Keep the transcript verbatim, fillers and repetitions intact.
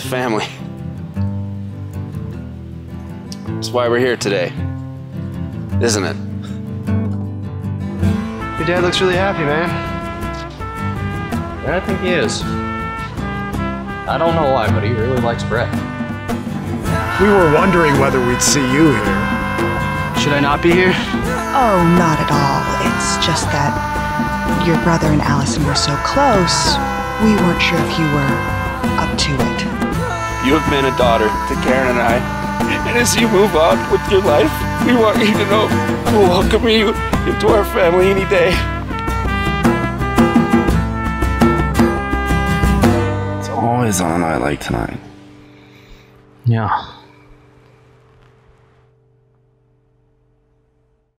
family. That's why we're here today, isn't it? Your dad looks really happy, man. Yeah, I think he is. I don't know why, but he really likes Brett. We were wondering whether we'd see you here. Should I not be here? Oh, not at all. It's just that your brother and Allison were so close, we weren't sure if you were up to it. You have been a daughter to Karen and I, and as you move on with your life, we want you to know we'll welcome you into our family any day. It's always on a night like tonight. Yeah.